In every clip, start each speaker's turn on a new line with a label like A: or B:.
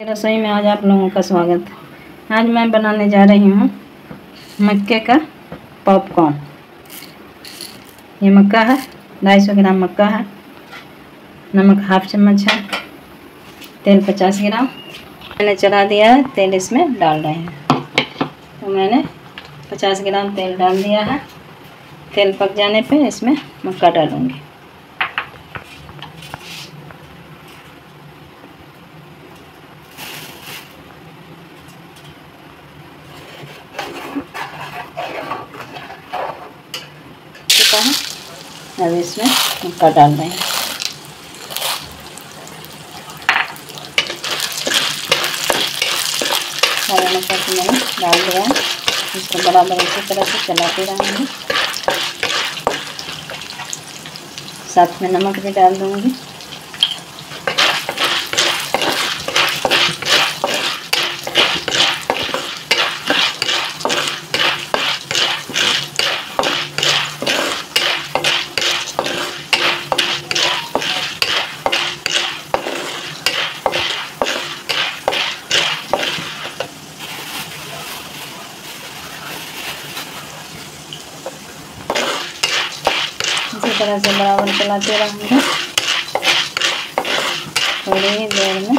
A: रसोई में आज आप लोगों का स्वागत है। आज मैं बनाने जा रही हूँ मक्के का पॉपकॉर्न। ये मक्का है, 250 ग्राम मक्का है, नमक हाफ चम्मच है, तेल 50 ग्राम मैंने चढ़ा दिया है। तेल इसमें डाल रहे हैं। तो मैंने 50 ग्राम तेल डाल दिया है। तेल पक जाने पे इसमें मक्का डालूँगी। अब इसमें मक्का डाल रहे हैं। सारा मक्का को मैंने डाल दिया है। इसको बराबर इसी तरह से चलाते रहेंगे। साथ में नमक भी डाल दूंगी। इसी तरह से बराबर चलाते रहेंगे। थोड़ी ही देर में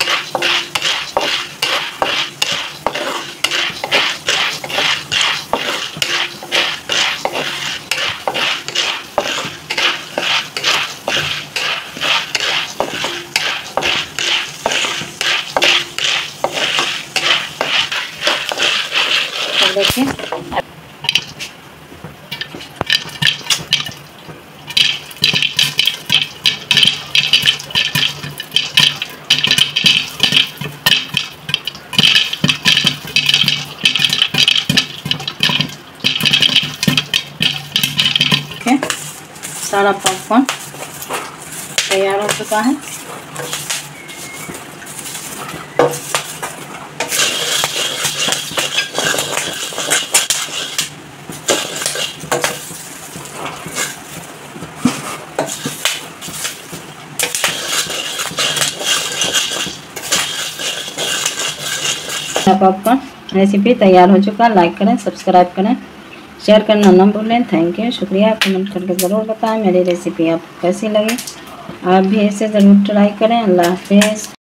A: तो देखिए सारा पॉपकॉर्न तैयार हो चुका है। पॉपकॉर्न रेसिपी तैयार हो चुका। लाइक करें, सब्सक्राइब करें, शेयर करना ना भूलें। थैंक यू, शुक्रिया। कमेंट करके ज़रूर बताएं मेरी रेसिपी आपको कैसी लगी। आप भी इसे ज़रूर ट्राई करें। अल्लाह हाफिज़।